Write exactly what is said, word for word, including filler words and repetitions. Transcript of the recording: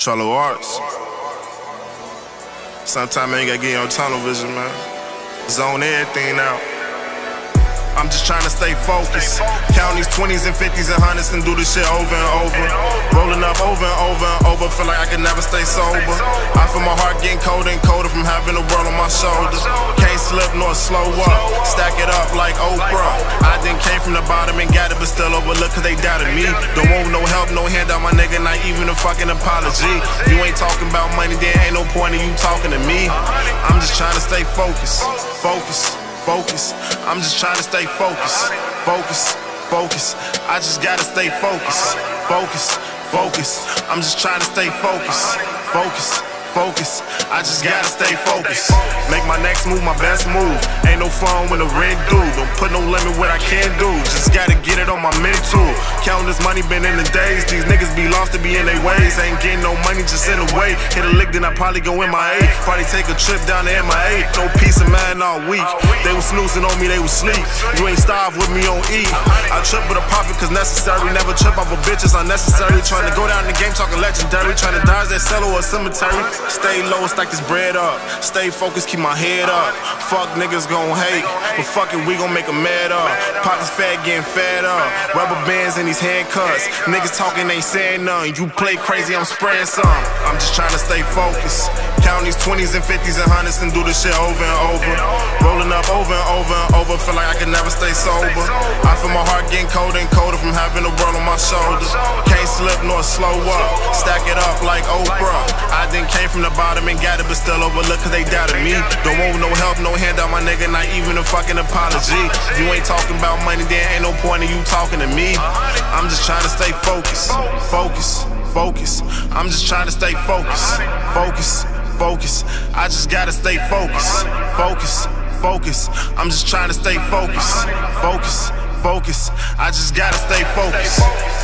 Trello Arts. Sometimes man, you gotta get your tunnel vision, man. Zone everything out. I'm just trying to stay focused. Count these twenties and fifties and hundreds and do this shit over and over. Rolling up over and over and over. Feel like I can never stay sober. I feel my heart getting colder and colder from having the world on my shoulders. Can't slip nor slow up. Stack it up like Oprah. I didn't came from the bottom and got it, but still overlooked cause they doubted me. Don't want no help, no handout, my nigga, not even a fucking apology. If you ain't talking about money, then ain't no point in you talking to me. I'm just trying to stay focused. Focus. Focus, I'm just trying to stay focused. Focus, focus, I just gotta stay focused. Focus, focus, I'm just trying to stay focused. Focus, focus, I just gotta stay focused. Make my next move my best move. Ain't no fun when the red dude. Don't put no limit what I can't do. Just gotta get it on my mental. Counting this money been in the days. These niggas be lost to be in their ways. Ain't getting no money just in the way. Hit a lick then I probably go M I A. Probably take a trip down to M I A. No peace of mind all week. They was snoozing on me, they was sleep. You ain't starved with me on E. I trip with a profit cause necessary. Never trip off a bitch, it's unnecessary. Trying to go down in the game talking legendary. Trying to dodge that cellar or a cemetery. Stay low, stack this bread up. Stay focused, keep my head up. Fuck niggas gon' hate, but fuck it, we gon' make them mad up. Pockets fat, getting fed up. Rubber bands in these handcuffs. Niggas talking, ain't saying nothing. You play crazy, I'm spraying some. I'm just trying to stay focused. Count these twenties and fifties and hundreds and do this shit over and over. Rolling up over and over and over. Feel like I can never stay sober. I feel my heart getting colder and colder from having the world on my shoulders. Can't slip nor slow up. Stack it up like Oprah. I didn't came from the bottom and got it, but still overlooked cause they doubted me. Don't want no help, no handout, my nigga, not even a fucking apology. If you ain't talking about money, then ain't no point in you talking to me. I'm just trying to stay focused. Focus, focus. I'm just trying to stay focused. Focus, focus. I just gotta stay focused. Focus, focus. I'm just trying to stay focused. Focus, focus. I just gotta stay focused.